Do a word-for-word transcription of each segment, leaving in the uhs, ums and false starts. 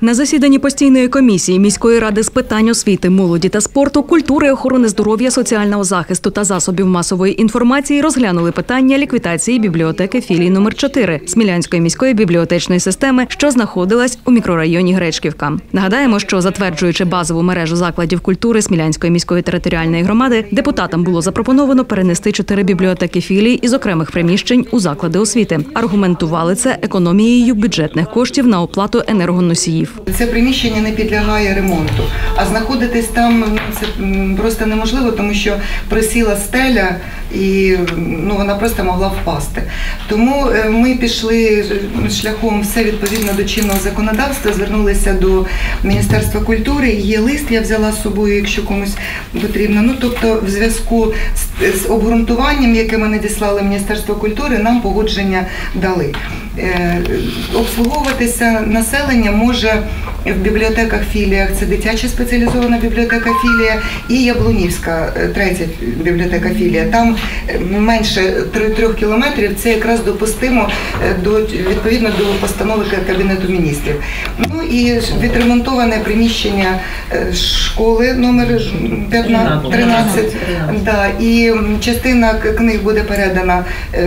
На засіданні постійної комісії міської ради з питань освіти, молоді та спорту, культури, охорони здоров'я, соціального захисту та засобів масової інформації розглянули питання ліквідації бібліотеки філії номер чотири Смілянської міської бібліотечної системи, що знаходилась у мікрорайоні Гречківка. Нагадаємо, що затверджуючи базову мережу закладів культури Смілянської міської територіальної громади, депутатам було запропоновано перенести чотири бібліотеки філії із окремих приміщень у заклади освіти. Аргументували це економією бюджетних коштів на оплату енергоносіїв. Це приміщення не підлягає ремонту, а знаходитись там це просто неможливо, тому що просіла стеля і ну, вона просто могла впасти. Тому ми пішли шляхом все відповідно до чинного законодавства, звернулися до Міністерства культури, є лист, я взяла з собою, якщо комусь потрібно. Ну, тобто в зв'язку з, з обґрунтуванням, яке ми надіслали Міністерство культури, нам погодження дали. Е, обслуговуватися населення може в бібліотеках-філіях, це дитяча спеціалізована бібліотека-філія і Яблунівська, третя бібліотека-філія. Там менше трьох кілометрів, це якраз допустимо до, відповідно до постанови Кабінету міністрів. Ну і відремонтоване приміщення школи номер тринадцять, да, і частина книг буде передана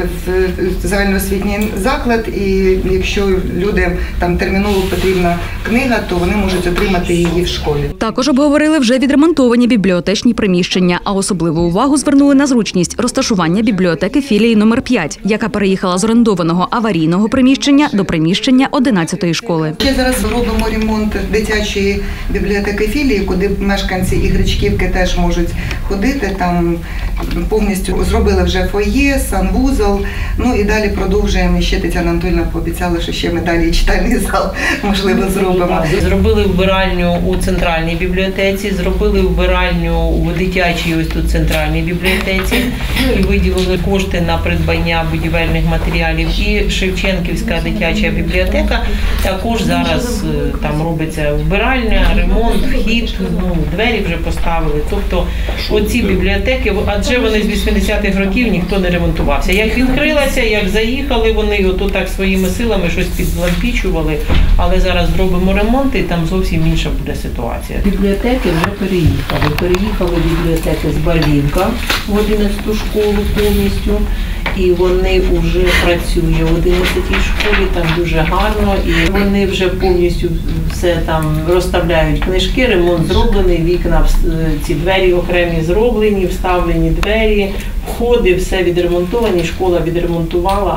в загальноосвітній заклад, і якщо людям там терміново потрібна книга, то вони можуть отримати її в школі. Також обговорили вже відремонтовані бібліотечні приміщення, а особливу увагу звернули на зручність розташування бібліотеки філії номер п'ять, яка переїхала з орендованого аварійного приміщення до приміщення одинадцятої школи. Ще зараз робимо ремонт дитячої бібліотеки філії, куди мешканці і Гречківки теж можуть ходити. Там повністю зробили вже фоє, санвузол, ну і далі продовжуємо. Ще Тетяна Анатольовна пообіцяла, що ще ми далі і читальний зал, можливо, зробимо. Зробили вбиральню у центральній бібліотеці, зробили вбиральню у дитячій ось тут центральній бібліотеці і виділили кошти на придбання будівельних матеріалів. І Шевченківська дитяча бібліотека також зараз там робиться вбиральня, ремонт, вхід, ну, двері вже поставили. Тобто оці бібліотеки, адже вони з вісімдесятих років ніхто не ремонтувався. Як відкрилася, як заїхали вони, ото так своїми силами щось підлампічували, але зараз зробимо ремонт і там зовсім інша буде ситуація. Бібліотеки вже переїхали. Переїхали бібліотеки з Барвінка в одинадцяту школу повністю. І вони вже працюють в одинадцятій школі, там дуже гарно, і вони вже повністю все там розставляють книжки, ремонт зроблений, вікна, ці двері окремі зроблені, вставлені двері, входи, все відремонтовані, школа відремонтувала.